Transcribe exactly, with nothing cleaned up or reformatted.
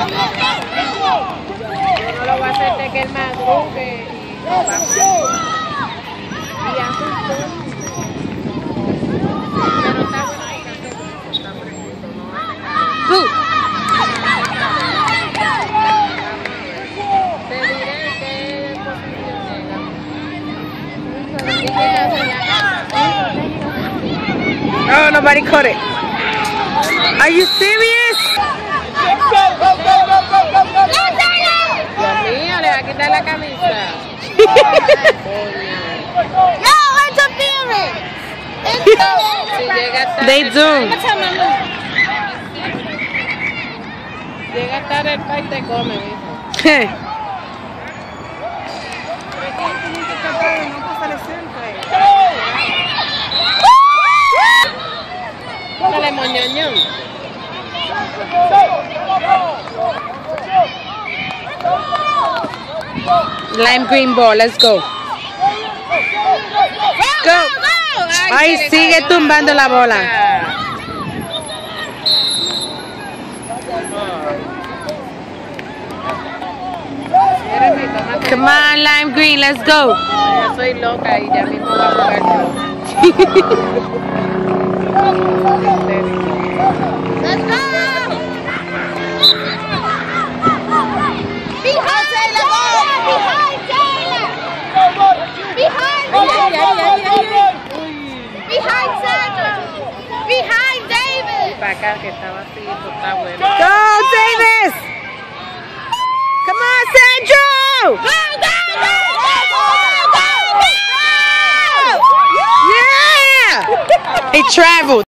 no lo voy a hacer de que él madrugue y no va. Y hace un sol. Pero está bueno ahí, está bonito, no va a dejar. Te diré que posición. Oh, nobody caught it. Are you serious? Dios mío, le va a quitar la camisa. No, interfering. Si llega tarde, They do. llega tarde el país te come, hijo. Dale, moñoñón. Lime green ball, let's go. Go. Ay, sigue tumbando la bola. Come on, lime green, let's go. Yo soy loca y ya mismo va a jugar yo. Let's go. Behind Taylor, behind Taylor. Behind Taylor. Behind Sandra. Behind David. Para acá que estaba así, esto está bueno. Go, Davis. Come on, Sandro. Go, go, go, go, go, go, go. Yeah. He traveled.